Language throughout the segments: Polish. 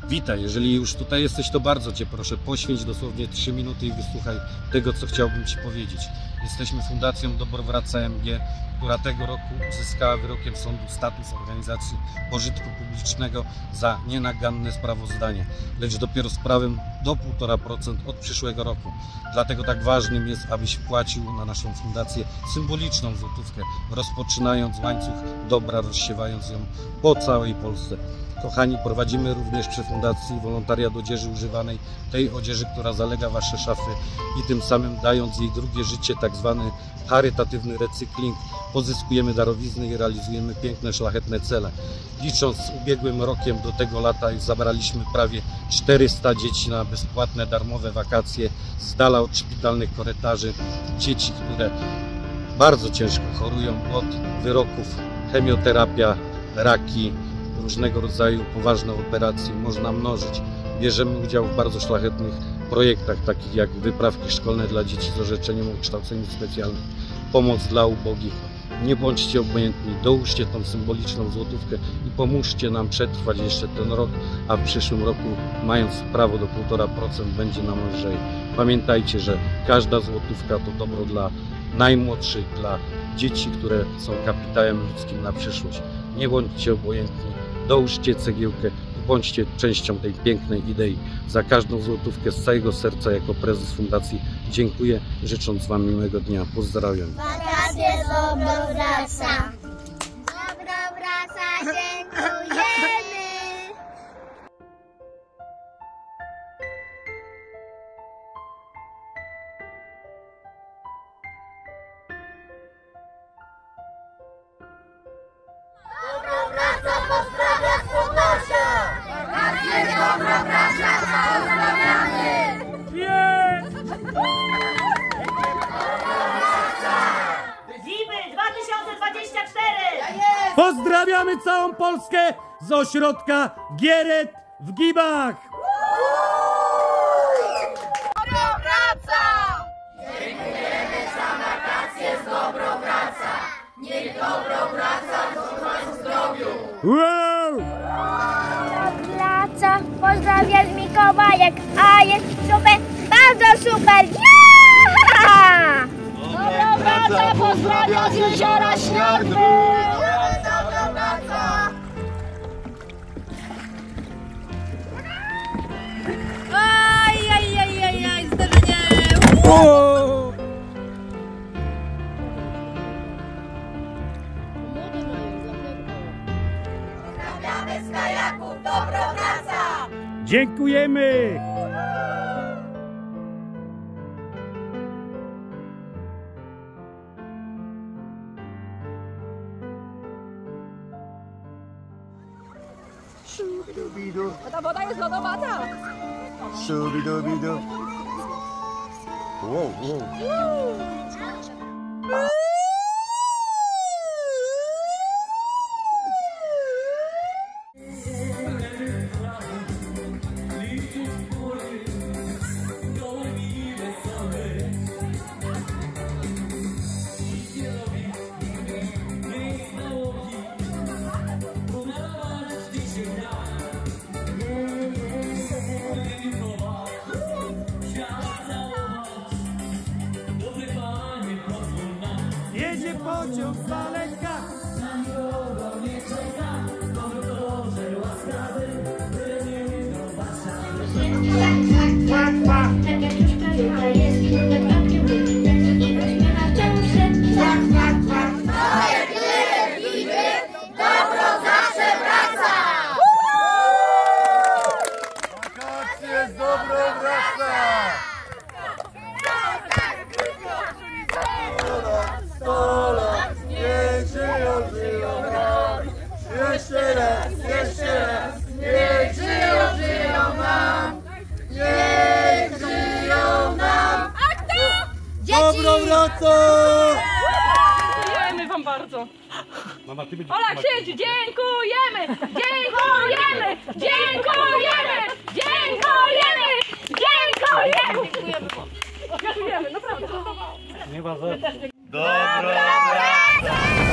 Witaj, jeżeli już tutaj jesteś, to bardzo Cię proszę, poświęć dosłownie 3 minuty i wysłuchaj tego, co chciałbym Ci powiedzieć. Jesteśmy Fundacją Dobrowraca MG, która tego roku uzyskała wyrokiem sądu status organizacji pożytku publicznego za nienaganne sprawozdanie, lecz dopiero z prawem do 1,5% od przyszłego roku. Dlatego tak ważnym jest, abyś wpłacił na naszą fundację symboliczną złotówkę, rozpoczynając łańcuch dobra, rozsiewając ją po całej Polsce. Kochani, prowadzimy również przy Fundacji wolontariat odzieży używanej, tej odzieży, która zalega Wasze szafy i tym samym dając jej drugie życie, tak zwany charytatywny recykling, pozyskujemy darowizny i realizujemy piękne, szlachetne cele. Licząc z ubiegłym rokiem do tego lata już zabraliśmy prawie 400 dzieci na bezpłatne, darmowe wakacje z dala od szpitalnych korytarzy. Dzieci, które bardzo ciężko chorują od wyroków, chemioterapia, raki, różnego rodzaju poważne operacje można mnożyć. Bierzemy udział w bardzo szlachetnych projektach, takich jak wyprawki szkolne dla dzieci z orzeczeniem o kształceniu specjalnym, pomoc dla ubogich. Nie bądźcie obojętni, dołóżcie tą symboliczną złotówkę i pomóżcie nam przetrwać jeszcze ten rok, a w przyszłym roku, mając prawo do 1,5%, będzie nam lżej. Pamiętajcie, że każda złotówka to dobro dla najmłodszych, dla dzieci, które są kapitałem ludzkim na przyszłość. Nie bądźcie obojętni, dołóżcie cegiełkę i bądźcie częścią tej pięknej idei. Za każdą złotówkę z całego serca jako prezes fundacji dziękuję, życząc Wam miłego dnia. Pozdrawiam. Wakacje z Dobrowraca. Dobrowraca, dziękujemy. Dobrowraca pozdrawia z Podlasia! Wakacje z Dobrowraca, pozdrawiamy! Zimy 2024! Pozdrawiamy całą Polskę z ośrodka Gieret w Gibach! Dobrowraca! Dziękujemy za wakacje z Dobrowraca! Niech Dobrowraca w zdrowiu! Wow! Dobrowraca pozdrawia z Mikołajek, a jest super, bardzo super! Yeah! Dobrowraca pozdrawia z jeziora Śniadby! Dobrowraca! Aj, zderzenie! O! Pozdrawiamy z kajaków, Dobrowraca! Dziękujemy! Shubidubidu, Ta woda jest lodowata! shubidubidu. Wow, wow. Jedzie pociąg z daleka. Dobrowraca wraca! Wakacje z Dobrowraca! 100 lat, niech żyją nam! Jeszcze raz, niech żyją nam! Niech żyją nam! Dobrowraca! Dziękujemy Wam bardzo! Mama, ty Ola, krzycz! Dziękujemy! Dziękujemy! Dziękujemy! Dziękujemy! Dziękujemy! Dziękujemy, naprawdę! Nie ma za... Dobrowraca!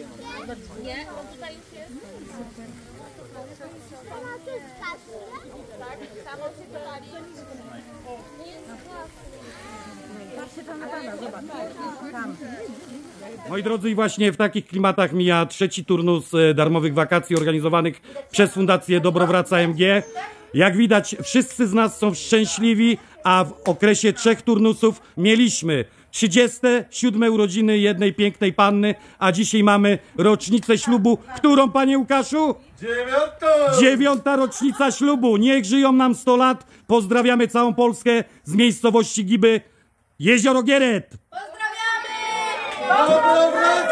Moi drodzy, i właśnie w takich klimatach mija trzeci turnus darmowych wakacji organizowanych przez Fundację Dobrowraca MG. Jak widać, wszyscy z nas są szczęśliwi, a w okresie 3 turnusów mieliśmy 37 urodziny jednej pięknej panny, a dzisiaj mamy rocznicę ślubu. Którą, panie Łukaszu? 9. rocznica ślubu. Niech żyją nam 100 lat. Pozdrawiamy całą Polskę z miejscowości Giby, Jezioro Gieret. Dobrowraca!